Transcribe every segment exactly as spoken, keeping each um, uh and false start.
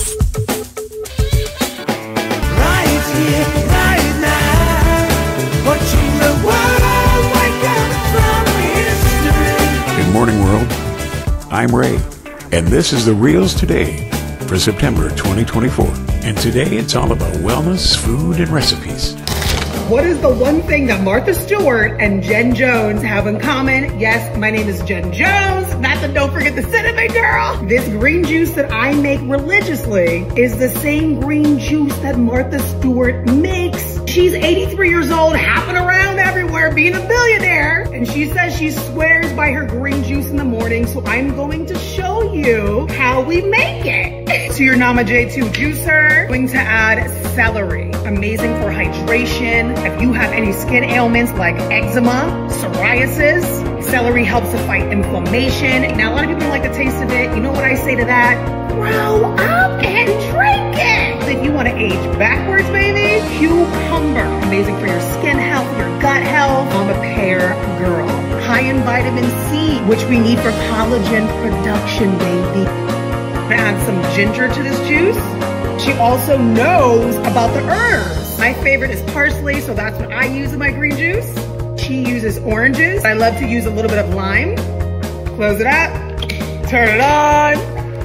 Right here, right now, watching the world wake up from history. Good morning, world. I'm Ray, and this is the Reels Today for September twenty twenty-four. And today it's all about wellness, food, and recipes. What is the one thing that Martha Stewart and Jen Jones have in common? Yes, my name is Jen Jones. Not to don't forget the cinnamon girl. This green juice that I make religiously is the same green juice that Martha Stewart makes. She's eighty-three years old, hopping around everywhere, being a billionaire. And she says she swears by her green juice in the morning. So I'm going to show you how we make it. To your Nama J two juicer, I'm going to add celery. Amazing for hydration. If you have any skin ailments like eczema, psoriasis, celery helps to fight inflammation. Now, a lot of people don't like the taste of it. You know what I say to that? Grow up and drink it. If you want to age backwards, baby, cucumber. Amazing for your skin health, your gut health. I'm a pear girl. High in vitamin C, which we need for collagen production, baby. I'm gonna add some ginger to this juice. She also knows about the herbs. My favorite is parsley, so that's what I use in my green juice. She uses oranges. I love to use a little bit of lime. Close it up, turn it on.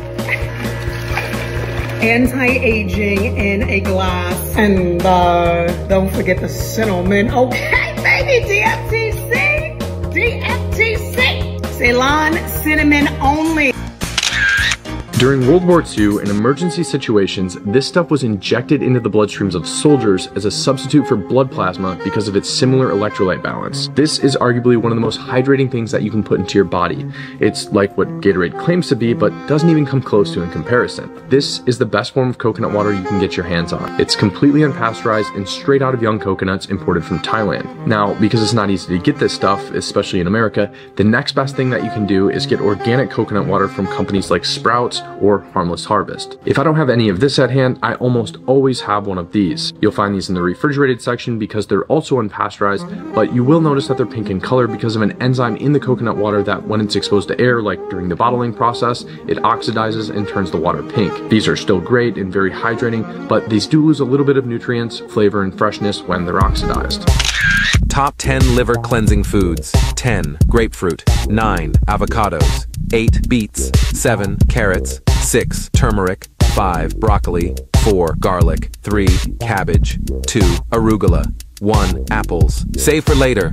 Anti-aging in a glass. And uh, don't forget the cinnamon. Okay, baby, D F T C, D F T C. Ceylon cinnamon only. During World War Two, in emergency situations, this stuff was injected into the bloodstreams of soldiers as a substitute for blood plasma because of its similar electrolyte balance. This is arguably one of the most hydrating things that you can put into your body. It's like what Gatorade claims to be, but doesn't even come close to in comparison. This is the best form of coconut water you can get your hands on. It's completely unpasteurized and straight out of young coconuts imported from Thailand. Now, because it's not easy to get this stuff, especially in America, the next best thing that you can do is get organic coconut water from companies like Sprouts or Harmless Harvest. If I don't have any of this at hand, I almost always have one of these. You'll find these in the refrigerated section because they're also unpasteurized, but you will notice that they're pink in color because of an enzyme in the coconut water that when it's exposed to air, like during the bottling process, it oxidizes and turns the water pink. These are still great and very hydrating, but these do lose a little bit of nutrients, flavor, and freshness when they're oxidized. Top ten liver cleansing foods. ten. Grapefruit. nine. Avocados. eight. Beets. seven. Carrots. six. Turmeric. five. Broccoli. four. Garlic. three. Cabbage. two. Arugula. one. Apples. Save for later.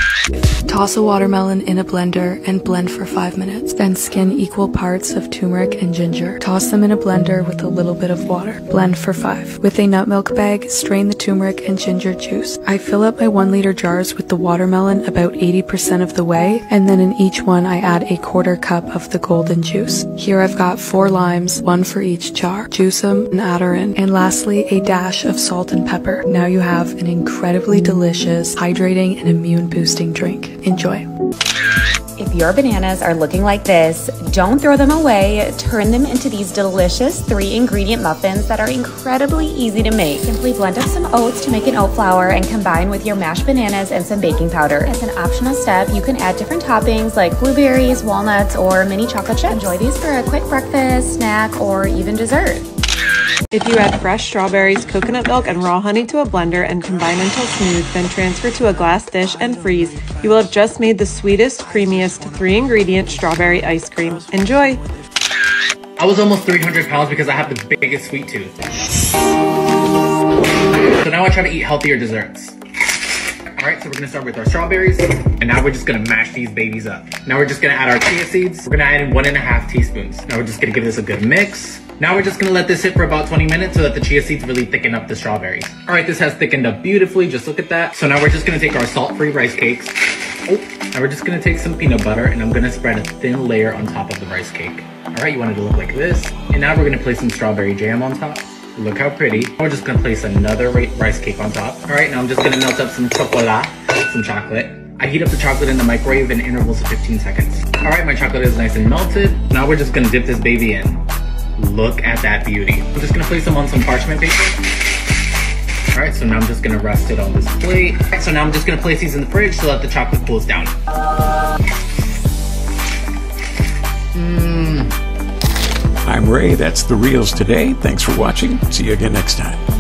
Toss a watermelon in a blender and blend for five minutes. Then skin equal parts of turmeric and ginger. Toss them in a blender with a little bit of water. Blend for five. With a nut milk bag, strain the turmeric and ginger juice. I fill up my one liter jars with the watermelon about eighty percent of the way, and then in each one I add a quarter cup of the golden juice. Here I've got four limes, one for each jar. Juice them and add her in. And lastly, a dash of salt and pepper. Now you have an incredibly delicious, hydrating, and immune boosting drink. Enjoy. If your bananas are looking like this, don't throw them away. Turn them into these delicious three ingredient muffins that are incredibly easy to make. Simply blend up some oats to make an oat flour and combine with your mashed bananas and some baking powder. As an optional step, you can add different toppings like blueberries, walnuts, or mini chocolate chips. Enjoy these for a quick breakfast, snack, or even dessert. If you add fresh strawberries, coconut milk, and raw honey to a blender and combine until smooth, then transfer to a glass dish and freeze, you will have just made the sweetest, creamiest, three-ingredient strawberry ice cream. Enjoy! I was almost three hundred pounds because I have the biggest sweet tooth. So now I try to eat healthier desserts. Alright, so we're gonna start with our strawberries, and now we're just gonna mash these babies up. Now we're just gonna add our chia seeds. We're gonna add in one and a half teaspoons. Now we're just gonna give this a good mix. Now we're just gonna let this sit for about twenty minutes so that the chia seeds really thicken up the strawberries. All right, this has thickened up beautifully, just look at that. So now we're just gonna take our salt-free rice cakes. Oh, now we're just gonna take some peanut butter and I'm gonna spread a thin layer on top of the rice cake. All right, you want it to look like this. And now we're gonna place some strawberry jam on top. Look how pretty. We're just gonna place another rice cake on top. All right, now I'm just gonna melt up some chocolate, some chocolate. I heat up the chocolate in the microwave in intervals of fifteen seconds. All right, my chocolate is nice and melted. Now we're just gonna dip this baby in. Look at that beauty. I'm just gonna place them on some parchment paper. All right, so now I'm just gonna rest it on this plate. All right, so now I'm just gonna place these in the fridge so that the chocolate cools down. Mmm. I'm I'm Ray. That's The Reels Today. Thanks for watching. See you again next time.